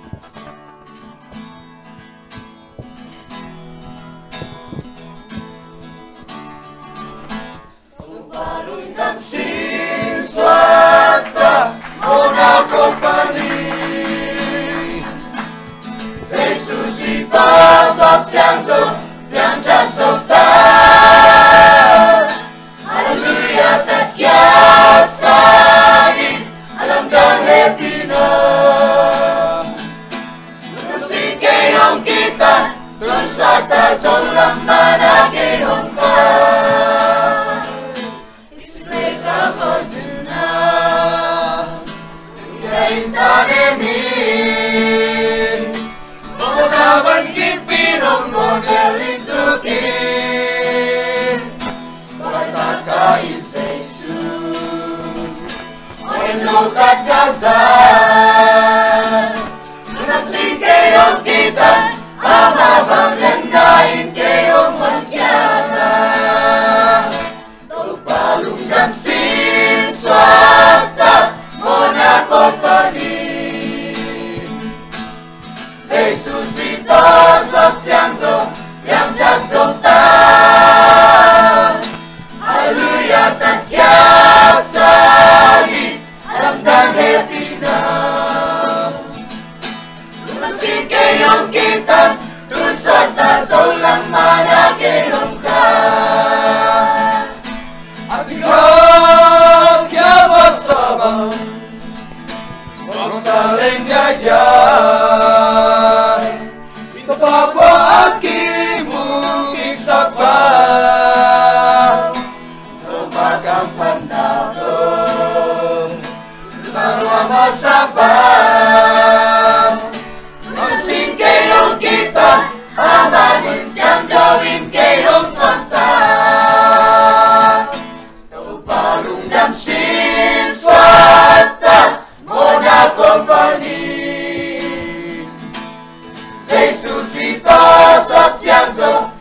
Balon ng sinswata muna ko paling sa susita sa siangso yang jasok ta haleluya takyasani alam dan lepina sikayong kita tunsata solam managayong ka Tanemin Monawan kipinong modeling tukin Pagkakain sa Isus Mo'y lukat kasal Nagsing kayong kita Ama bang landain kayong magyata Tupalong damsin swata Mona ko panin Sa susito sa siangso yang jasok ta Haleluya takyasani alam dan happy na Magsing kayong kita tunsata solang managayong ka At ikaw kaya masabang saling jajay Ito pa po aking mungking sakpan Sumakang panahon Tarwa masabang Mamsing kayong kita Amasin siyang gawin kayong kanta Tupalong damsin swata Mona company Sa susita sa siangso